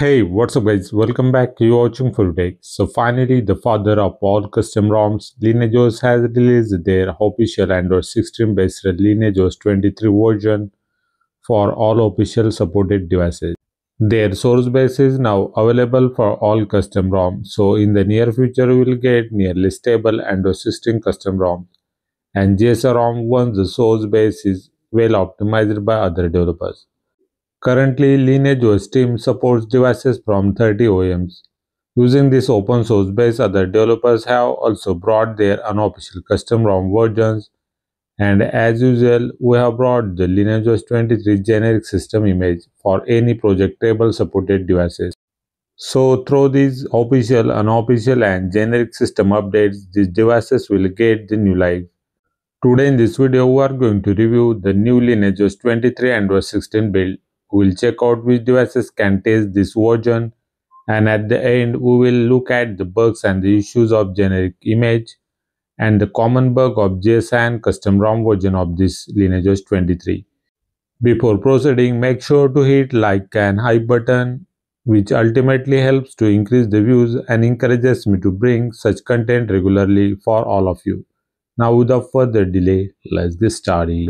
Hey, what's up guys? Welcome back. You're watching Full Take. So finally, the father of all custom ROMs, LinageOS has released their official Android 16 based LinageOS 23 version for all official supported devices. Their source base is now available for all custom ROMs. So in the near future, we will get nearly stable Android 16 custom ROMs and GSI ROM once the source base is well optimized by other developers. Currently, LineageOS team supports devices from 30 OEMs. Using this open source base, other developers have also brought their unofficial custom ROM versions, and as usual, we have brought the LineageOS 23 generic system image for any Project Treble-supported devices. So through these official, unofficial and generic system updates, these devices will get the new life. Today in this video, we are going to review the new LineageOS 23 Android 16 build. We will check out which devices can test this version, and at the end we will look at the bugs and the issues of generic image and the common bug of GSI and custom ROM version of this LineageOS 23. Before proceeding, make sure to hit like and hype button, which ultimately helps to increase the views and encourages me to bring such content regularly for all of you. Now without further delay, let's get started.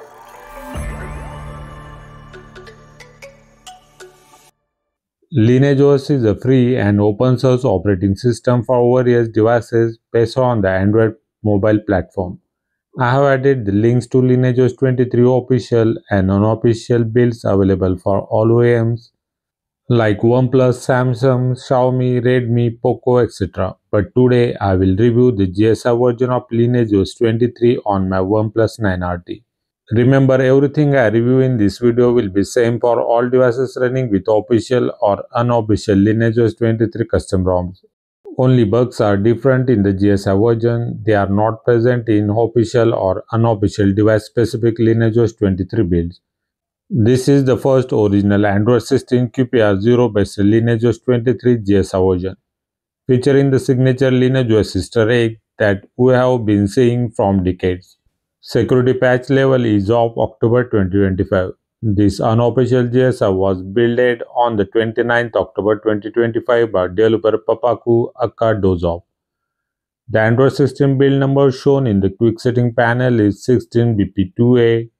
LineageOS is a free and open source operating system for various devices based on the Android mobile platform. I have added the links to LineageOS 23 official and unofficial builds available for all OEMs like OnePlus, Samsung, Xiaomi, Redmi, Poco, etc. But today I will review the GSI version of LineageOS 23 on my OnePlus 9RT. Remember, everything I review in this video will be same for all devices running with official or unofficial LineageOS 23 custom ROMs. Only bugs are different in the GSI version. They are not present in official or unofficial device-specific LineageOS 23 builds. This is the first original Android 16 QPR0 based LineageOS 23 GSI version, featuring the signature LineageOS Easter egg that we have been seeing from decades. Security patch level is of October 2025. This unofficial GSI was built on the 29th October 2025 by developer Papaku Akadozov. The Android system build number shown in the quick setting panel is 16BP2A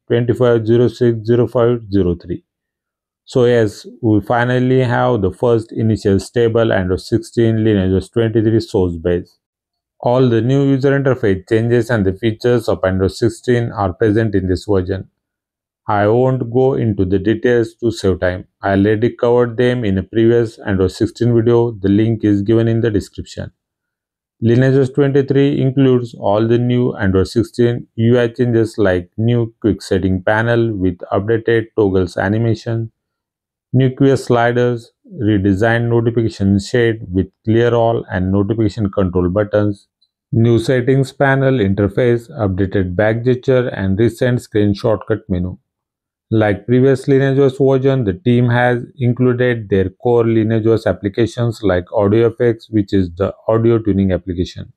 25060503. So yes, we finally have the first initial stable Android 16 LineageOS 23 source base. All the new user interface changes and the features of Android 16 are present in this version. I won't go into the details to save time. I already covered them in a previous Android 16 video. The link is given in the description. LineageOS 23 includes all the new Android 16 UI changes like new quick setting panel with updated toggles animation, new QS sliders, redesigned notification shade with clear all and notification control buttons, new settings panel interface, updated back gesture and recent screen shortcut menu. Like previous LineageOS version, the team has included their core LineageOS applications like AudioFX, which is the audio tuning application.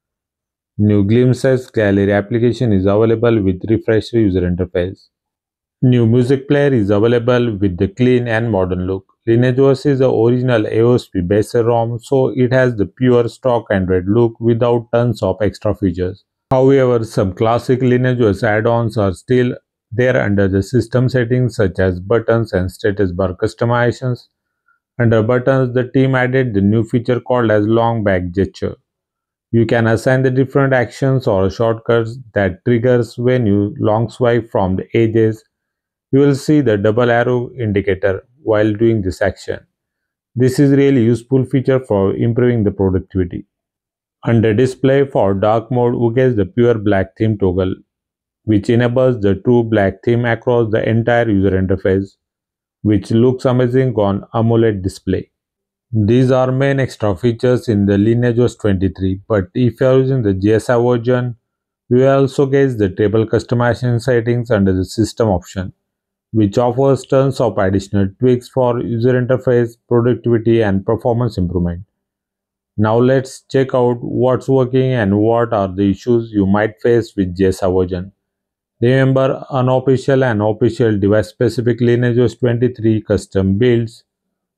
New Glimpses Gallery application is available with refreshed user interface. New music player is available with the clean and modern look. LineageOS is the original AOSP based ROM, so it has the pure stock Android look without tons of extra features. However, some classic LineageOS add-ons are still there under the system settings such as buttons and status bar customizations. Under buttons, the team added the new feature called as long back gesture. You can assign the different actions or shortcuts that triggers when you long swipe from the edges. You will see the double arrow indicator while doing this action. This is really useful feature for improving the productivity. Under display for dark mode, we get the pure black theme toggle, which enables the true black theme across the entire user interface, which looks amazing on AMOLED display. These are main extra features in the LineageOS 23, but if you are using the GSI version, you will also get the table customization settings under the system option, which offers tons of additional tweaks for user interface, productivity and performance improvement. Now let's check out what's working and what are the issues you might face with GSI version. Remember, unofficial and official device-specific LineageOS 23 custom builds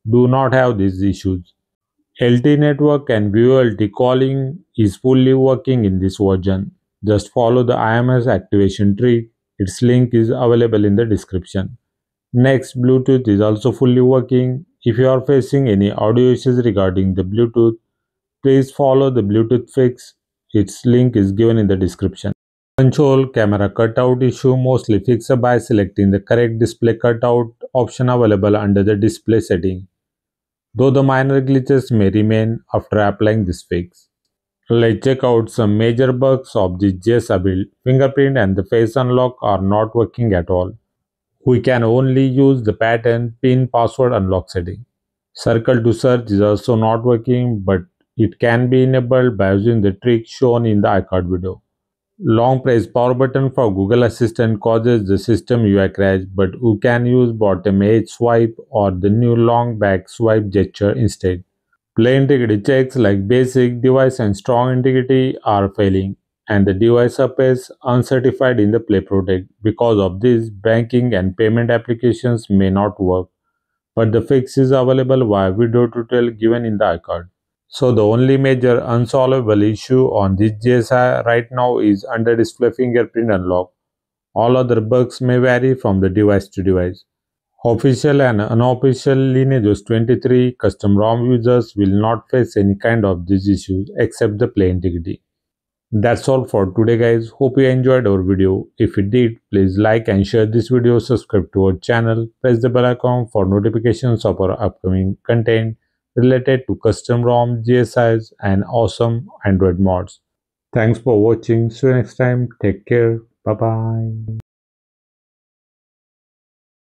do not have these issues. LT network and VoLT calling is fully working in this version. Just follow the IMS activation tree. Its link is available in the description. Next, Bluetooth is also fully working. If you are facing any audio issues regarding the Bluetooth, please follow the Bluetooth fix. Its link is given in the description. Control camera cutout issue mostly fixed by selecting the correct display cutout option available under the display setting, though the minor glitches may remain after applying this fix. Let's check out some major bugs of this GSI build. Fingerprint and the face unlock are not working at all. We can only use the pattern pin password unlock setting. Circle to search is also not working, but it can be enabled by using the trick shown in the icard video. Long press power button for Google Assistant causes the system UI crash, but you can use bottom edge swipe or the new long back swipe gesture instead. Play integrity checks like basic, device and strong integrity are failing, and the device appears uncertified in the Play Protect. Because of this, banking and payment applications may not work, but the fix is available via video tutorial given in the icard. So the only major unsolvable issue on this GSI right now is under display fingerprint unlock. All other bugs may vary from the device to device. Official and unofficial LinageOS 23 custom ROM users will not face any kind of these issues except the play integrity. That's all for today guys. Hope you enjoyed our video. If you did, please like and share this video, subscribe to our channel, press the bell icon for notifications of our upcoming content related to custom ROM, GSIs and awesome Android mods. Thanks for watching. See you next time. Take care. Bye bye.